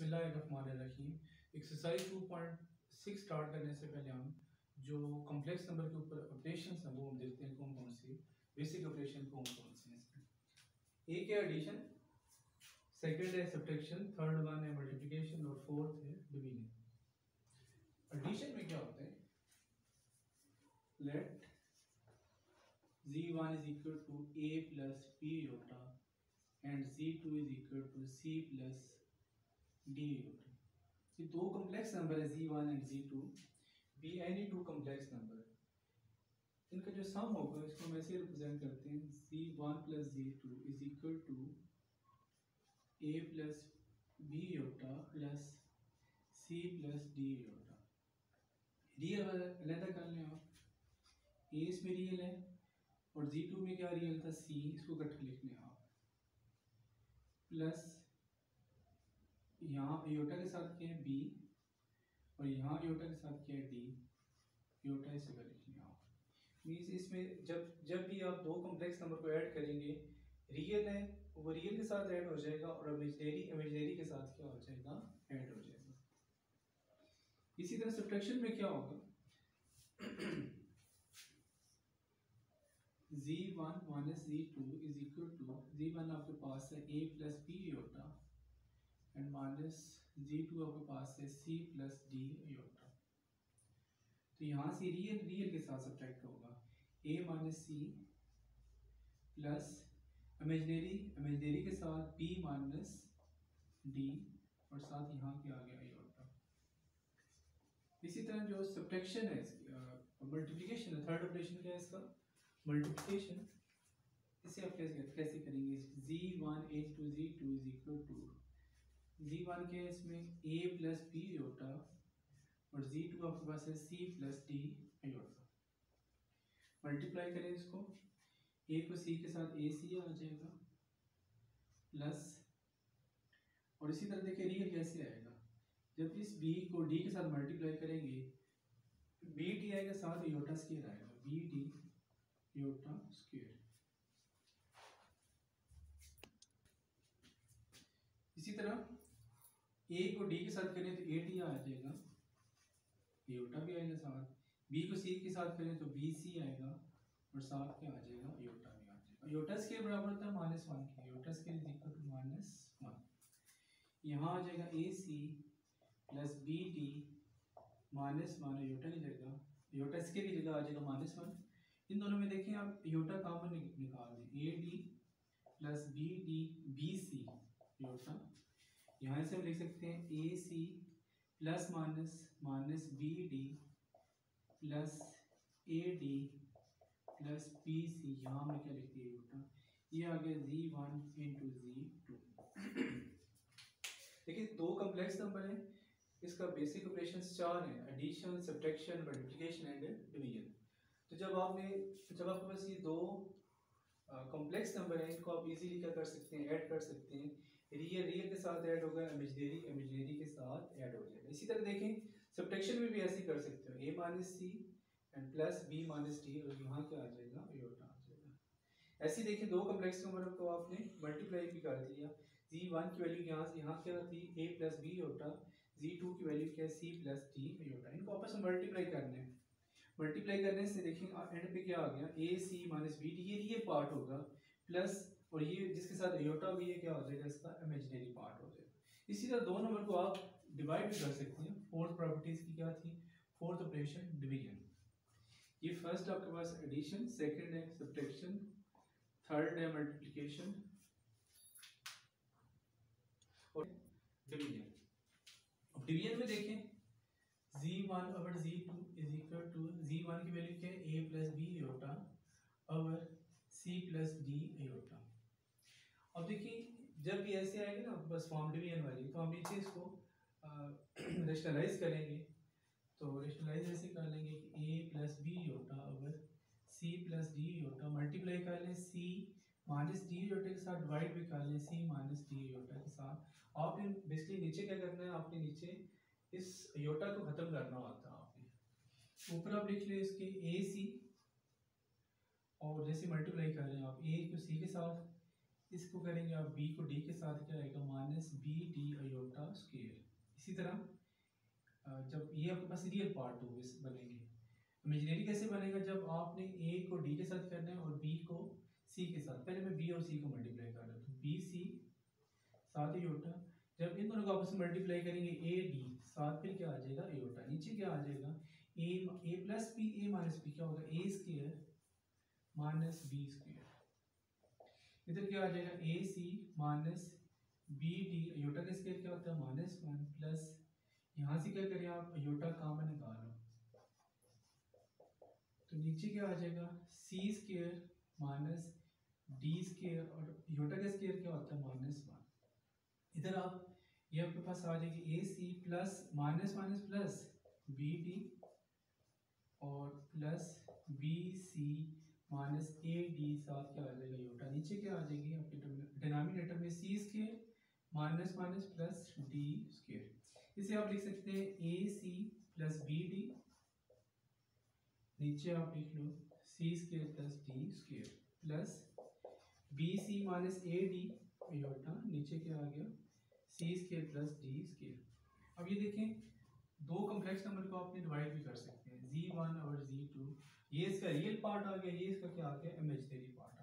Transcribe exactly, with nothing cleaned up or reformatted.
बिस्मिल्लाहिर्रहमानिर्रहीम। Exercise two point six start करने से पहले हम जो कॉम्प्लेक्स नंबर के ऊपर ऑपरेशन हैं वो हम देखते हैं कौन कौन से बेसिक ऑपरेशन कौन कौन से हैं। एक है एडिशन, सेकंड है सब्ट्रैक्शन, थर्ड वन है मल्टीप्लिकेशन और फोर्थ है डिवीजन। एडिशन में क्या होता है, let Z one is equal to A plus B iota and Z two is equal to C plus D iota. ये दो कॉम्प्लेक्स नंबर है Z one and Z two, be any two complex number. इनका जो सम होगा इसको हम ऐसे represent करते हैं, Z one plus Z two is equal to A plus B iota plus C plus D iota. Real अलग कर लें आप, ए इसमें रियल है और ज़ी टू में क्या रियल था, सी, इसको कट के लिख लें आप, प्लस यहाँ योटा के साथ क्या है बी और यहाँ योटा के साथ क्या है डी, योटा इसे कर लिख लिया आप। मीन्स इसमें जब जब भी आप दो कॉम्प्लेक्स नंबर को ऐड करेंगे, रियल है वो रियल के साथ ऐड हो जाएगा और इमेजिनरी इमेजिनरी के साथ क्या हो जाएगा, ऐड हो जाएगा। इसी तरह सब्ट्रैक्शन में क्या होगा, Z one minus Z two is equal to, Z one आपके पास है A plus B iota and minus Z two आपके पास है सी प्लस डी योटा। तो यहाँ से रियल रियल के साथ सब्ट्रैक्ट होगा, A minus C plus imaginary imaginary के साथ बी माइनस डी और साथ यहाँ क्या आ गया योटा। इसी तरह जो सब्ट्रैक्शन है, मल्टीप्लिकेशन है, थर्ड ऑपरेशन क्या है इसका, मल्टीप्लिकेशन। इसे आप कैसे कैसे करेंगे, Z one into Z two is equal to, Z one के इसमें a प्लस बी योटा और ज़ी टू आपके पास है c plus D iota. Multiply करें इसको, a को c के साथ ए सी आ जाएगा प्लस, और इसी तरह देखिए रियल कैसे आएगा, जब इस b को d के साथ मल्टीप्लाई करेंगे बी डी आएगा साथ योटा स्क्वायर आएगा, बी डी योटा स्क्वायर। इसी तरह a को d के साथ करें तो ए डी आ जाएगा, योटा भी आएगा साथ, b को c के साथ करें तो बी सी आएगा और साथ क्या आ जाएगा, योटा भी आ जाएगा। योटा स्क्वायर बराबर होता है माइनस वन के, iota square is equal to minus one. यहाँ आ जाएगा A C plus B D minus one, iota की जगह योटा स्क्वायर की जगह आ जाएगा माइनस वन। इन दोनों में देखें आप योटा कॉमन निकाल दें, A D plus B D B C iota. यहाँ से हम लिख सकते हैं A C plus minus minus B D plus A D plus B C, यहाँ में क्या लिख दिया योटा। ये आ गया Z one into Z two. देखिए दो कॉम्प्लेक्स नंबर है, इसका बेसिक ऑपरेशन चार हैं, addition, subtraction, multiplication and division. तो जब आपने जब आपके पास ये दो कॉम्प्लेक्स नंबर है, इनको आप इजीली क्या कर सकते हैं, ऐड कर सकते हैं। रियल रियल के साथ ऐड होगा, इमेजिनरी इमेजिनरी के साथ ऐड हो जाएगा। इसी तरह देखें सब्ट्रैक्शन में भी ऐसे ही कर सकते हो, A minus C and plus B minus D और यहाँ क्या आ जाएगा, योटा आ जाएगा। ऐसे ही देखें दो कॉम्प्लेक्स नंबर को आपने मल्टीप्लाई भी कर दिया, जी वन की वैल्यू यहाँ से यहाँ क्या थी, A plus B iota, Z two की वैल्यू क्या है, सी प्लस डी योटा। इनको आपस में मल्टीप्लाई करने हैं, मल्टीप्लाई करने से देखें एंड पे क्या आ गया, A C minus B D, ये रियल पार्ट होगा प्लस, और ये जिसके साथ योटा हुई है क्या हो जाएगा, इसका इमेजिनरी पार्ट हो जाएगा। इसी तरह दो नंबर को आप डिवाइड भी कर सकते हैं। फोर्थ प्रॉपर्टीज की क्या थी, फोर्थ ऑपरेशन डिवीजन। ये फर्स्ट आपके पास एडिशन, सेकंड है सब्ट्रैक्शन, थर्ड है मल्टीप्लिकेशन और डिवीजन। अब डिवीजन में देखें Z one over Z two is equal to, Z one की वैल्यू क्या है, A plus B iota over C plus D iota. अब देखिए जब भी ऐसे आएगी ना बस फॉर्म डिवीजन वाली, तो हम नीचे इसको रेशनलाइज करेंगे। तो रेशनलाइज ऐसे कर लेंगे कि A plus B iota over C plus D iota, multiply कर लें सी माइनस डी योटा के साथ, डिवाइड भी कर लें सी माइनस डी योटा के साथ। आपने बेसिकली नीचे क्या करना है, आपने नीचे इस योटा को खत्म करना होता है। आपने ऊपर आप लिख लें इसके ए सी, और जैसे मल्टीप्लाई कर रहे हैं आप ए को सी के साथ, इसको करेंगे आप बी को डी के साथ, क्या आएगा minus B D iota square. इसी तरह जब ये आपके पास रियल पार्ट हो बनेंगे, इमेजिनरी कैसे बनेगा, जब आपने ए को डी के साथ करना है और बी को सी के साथ। पहले मैं बी और सी को मल्टीप्लाई कर रहा हूँ, तो बी सी साथ एयोटा, जब इन दोनों को आपस में मल्टीप्लाई करेंगे ए डी साथ, फिर क्या आ जाएगा एयोटा, नीचे क्या आ जाएगा A A plus B A minus B, क्या होगा A square minus B square, इधर क्या आ जाएगा A C minus B D, iota का स्क्वायर क्या होता है माइनस वन, प्लस यहाँ से क्या करें आप एयोटा कॉमन निकालो, तो नीचे क्या आ जाएगा C square minus D square, और एयोटा का स्क्वायर क्या होता है माइनस वन। इधर आप ये आपके पास आ जाएगी A C plus minus minus plus B D और plus B C minus A D, साथ क्या आ जाएगा एयोटा, नीचे क्या आ जाएगी आपके डिनोमिनेटर में C square minus minus plus D square. इसे आप लिख सकते हैं A C plus B D, नीचे आप लिख लो C square plus D square, plus B C minus A D iota, नीचे क्या आ गया C square plus D square. अब ये देखें दो कॉम्प्लेक्स नंबर को आपने डिवाइड भी कर सकते हैं, जी वन और जी टू, ये इसका रियल पार्ट आ गया, ये इसका क्या आ गया इमेजिनरी पार्ट।